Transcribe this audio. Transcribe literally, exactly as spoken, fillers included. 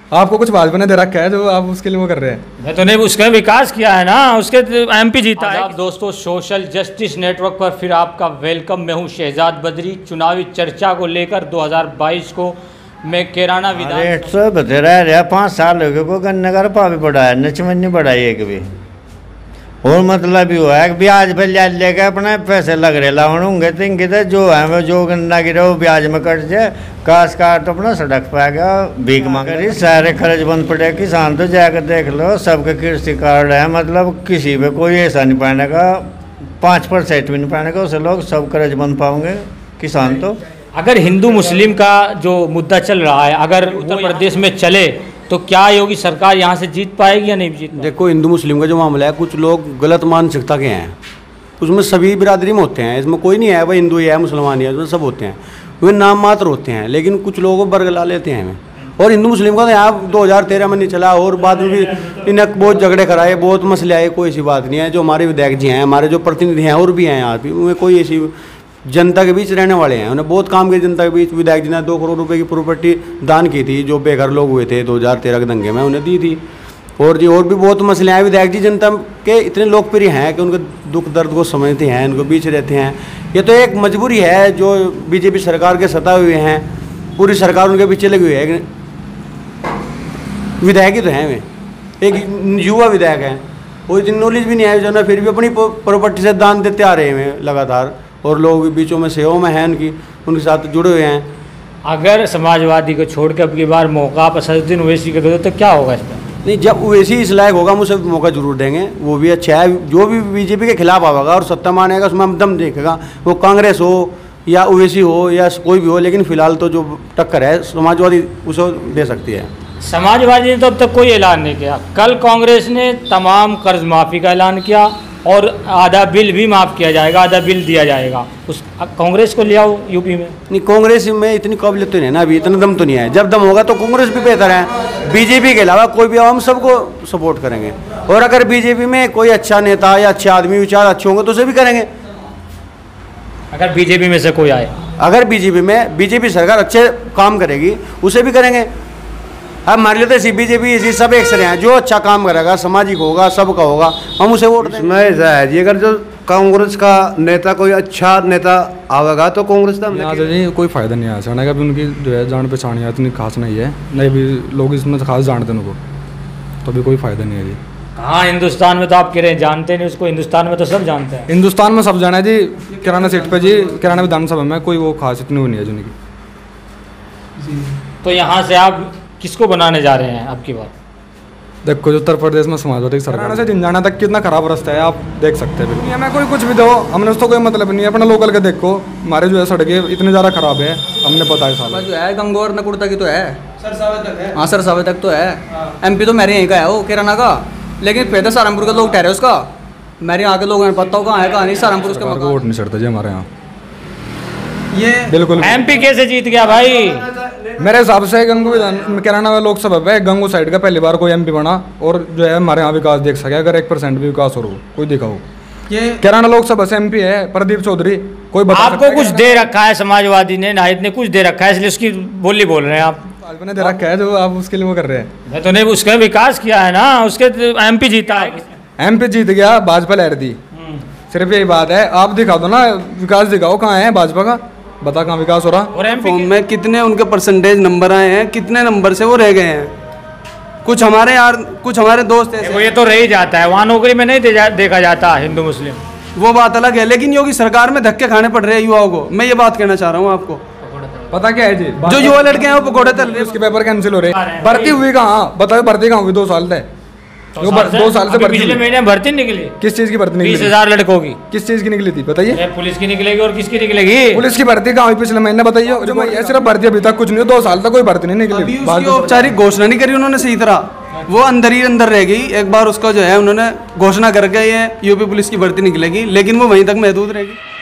आपको कुछ भाजपा ने दे रखा है जो आप उसके लिए वो कर रहे हैं? मैं तो नहीं, उसका विकास किया है ना, उसके एमपी जीता है। दोस्तों, सोशल जस्टिस नेटवर्क पर फिर आपका वेलकम। मैं हूं शहजाद बद्री। चुनावी चर्चा को लेकर दो हज़ार बाईस को मैं कैराना विधान रेट तो बतेरा रहा, पाँच साल हो गए को गन्ने का रुपा भी बढ़ाया, नचमन नहीं बढ़ाई एक भी। और मतलब भी हुआ है कि ब्याज पे ले लेके अपने पैसे लग रहे लाउन होंगे तो इनके तो जो है वो जो गन्ना गिरा वो ब्याज में कट जाए, काश काट तो अपना सड़क पाएगा, भीख मांग रही, सारे खर्च बंद पड़े। किसान तो जाकर देख लो, सबके कृषि कार्ड है, मतलब किसी पे कोई ऐसा नहीं पाने का, पाँच परसेंट भी नहीं पाने का, उसे लोग सब कर्ज बंद पाओगे किसान। तो अगर हिंदू मुस्लिम का जो मुद्दा चल रहा है, अगर उत्तर प्रदेश में चले तो क्या योगी सरकार यहाँ से जीत पाएगी या नहीं जीत पाएगी? देखो, हिंदू मुस्लिम का जो मामला है, कुछ लोग गलत मानसिकता के हैं, उसमें सभी बिरादरी में होते हैं, इसमें कोई नहीं है भाई हिंदू है मुसलमान है, उसमें सब होते हैं, वे नाम मात्र होते हैं, लेकिन कुछ लोगों को बरगला लेते हैं हमें। और हिंदू मुस्लिम का तो यहाँ दो हज़ार तेरह में नहीं चला, और बाद में भी इन्हें बहुत झगड़े कराए, बहुत मसले आए, कोई ऐसी बात नहीं है। जो हमारे विधायक जी हैं, हमारे जो प्रतिनिधि हैं और भी हैं यहाँ भी, उनमें कोई ऐसी जनता के बीच रहने वाले हैं, उन्हें बहुत काम किया जनता के बीच। विधायक जी ने दो करोड़ रुपए की प्रॉपर्टी दान की थी, जो बेघर लोग हुए थे दो हज़ार तेरह के दंगे में, उन्हें दी थी। और जी और भी बहुत मसले हैं। विधायक जी जनता के इतने लोकप्रिय हैं कि उनके दुख दर्द को समझते हैं, उनके बीच रहते हैं। ये तो एक मजबूरी है जो बीजेपी सरकार के सताए हुए हैं, पूरी सरकार उनके पीछे लगी हुई है। विधायक ही तो हैं वे, एक युवा विधायक हैं, और इतनी नॉलेज भी नहीं है, जो ना फिर भी अपनी प्रॉपर्टी से दान देते आ रहे हैं लगातार, और लोग बीचों में सेवा में हैं उनकी, उनके साथ जुड़े हुए हैं। अगर समाजवादी को छोड़ के अब की बार मौका आप असदुद्दीन ओवैसी को दो तो क्या होगा इस पर? नहीं, जब ओवैसी इस लायक होगा हम उसे मौका जरूर देंगे, वो भी अच्छा है। जो भी बीजेपी के खिलाफ आएगा और सत्ता मानेगा, उसमें हम दम देखेगा, वो कांग्रेस हो या ओवैसी हो या कोई भी हो, लेकिन फिलहाल तो जो टक्कर है समाजवादी उसे दे सकती है। समाजवादी ने तो अब तक कोई ऐलान नहीं किया। कल कांग्रेस ने तमाम कर्ज माफ़ी का ऐलान किया और आधा बिल भी माफ़ किया जाएगा, आधा बिल दिया जाएगा। उस कांग्रेस को ले आओ यूपी में। नहीं, कांग्रेस में इतनी काबिलियत तो नहीं है ना, अभी इतना दम तो नहीं है। जब दम होगा तो कांग्रेस भी बेहतर है, बीजेपी के अलावा कोई भी, हम सबको सपोर्ट करेंगे। और अगर बीजेपी में कोई अच्छा नेता या अच्छे आदमी विचार अच्छे होंगे तो उसे भी करेंगे। अगर बीजेपी में से कोई आए, अगर बीजेपी में बीजेपी सरकार अच्छे काम करेगी उसे भी करेंगे। अब मान लेते हैं बीजेपी इसी सब एक से हैं, जो अच्छा काम करेगा, सामाजिक होगा, सबका होगा, हम उसे वोट देंगे। इसमें ऐसा है जी, अगर जो कांग्रेस का नेता कोई अच्छा नेता आवेगा तो कांग्रेस का नहीं, कोई फायदा नहीं है आने का भी। उनकी जो है जान पहचान है इतनी खास नहीं है, नहीं भी लोग इसमें खास जानते हैं उनको, तो अभी कोई फायदा नहीं है जी। हाँ, हिंदुस्तान में तो आप कह रहे हैं जानते नहीं उसको, हिंदुस्तान में तो सब जानते हैं। हिंदुस्तान में सब जाना है जी। किराना सीट पे जी, किराना विधानसभा में कोई वो खास इतनी वो नहीं है जिनकी। तो यहाँ से आप किसको बनाने जा रहे हैं आपकी बात? देखो, उत्तर प्रदेश में समाजवादी सरकार से झंझाना तक कितना खराब रास्ता है, आप देख सकते हैं। बिल्कुल हमें कोई कुछ भी दो, हमने उसको कोई मतलब नहीं है। अपना लोकल के देखो, हमारे जो है सड़कें इतनी ज़्यादा खराब है, हमने पता है साल जो है गंगोर नकुड़ तक ही तो है, सरसावे तक है। हाँ, सरसावे तक तो है। एमपी तो मेरे यहीं का है वो किराना का, लेकिन पैदा सहारनपुर के लोग ठहरे उसका। मेरे यहाँ के लोगों ने पता हो कहाँ है कहाँ नहीं। सहारनपुर उसका वोट नहीं चढ़ता जी हमारे यहाँ, ये बिल्कुल। एमपी कैसे जीत गया भाई? मेरे हिसाब से गंगू विधान किराना लोकसभा पे गंगू साइड का पहली बार कोई एमपी बना, और जो है हमारे यहाँ विकास देख सके। अगर एक परसेंट भी विकास हो कोई दिखाओ, ये किराना लोकसभा से एमपी है प्रदीप चौधरी। कोई बता आपको कुछ दे रखा है समाजवादी ने, नाहिद ने कुछ दे रखा है, इसलिए उसकी बोली बोल रहे हैं आप? भाजपा ने दे रखा है जो आप उसके लिए वो कर रहे हैं। मैं तो नहीं, उसका विकास किया है ना, उसके एमपी जीता है। एमपी जीत गया, भाजपा लहर दी, सिर्फ यही बात है। आप दिखा दो ना, विकास दिखाओ कहाँ है भाजपा का, बता कहाँ विकास हो रहा। और एमपी में कितने उनके परसेंटेज नंबर आए हैं, कितने नंबर से वो रह गए हैं। कुछ हमारे यार, कुछ हमारे दोस्त ऐसे, वो ये तो रह ही जाता है, वहाँ नौकरी में नहीं दे जा, देखा जाता हिंदू मुस्लिम, वो बात अलग है। लेकिन योगी सरकार में धक्के खाने पड़ रहे हैं युवाओं को। मैं ये बात कहना चाह रहा हूँ आपको। पता क्या है जी, जो युवा लड़के हैं वो पकौड़े तल रहे हैं, उसके पेपर कैंसिल हो रहे हैं। भर्ती हुई कहाँ बताओ, भर्ती कहाँ हुई? दो साल थे, दो साल से पिछले महीने भर्ती निकली। किस चीज की भर्ती निकली? बीस हजार लड़कों की। किस चीज की निकली थी बताइए? पुलिस की निकलेगी और किसकी निकलेगी? पुलिस की भर्ती कहाँ हुई पिछले महीने बताइए? जो भाई सिर्फ भर्ती अभी तक कुछ नहीं, दो साल तक कोई भर्ती नहीं निकली। औपचारिक घोषणा नहीं करी उन्होंने सही तरह, वो अंदर ही अंदर रह गई। एक बार उसका जो है उन्होंने घोषणा करके ये यूपी पुलिस की भर्ती निकलेगी, लेकिन वो वहीं तक महदूद रहेगी।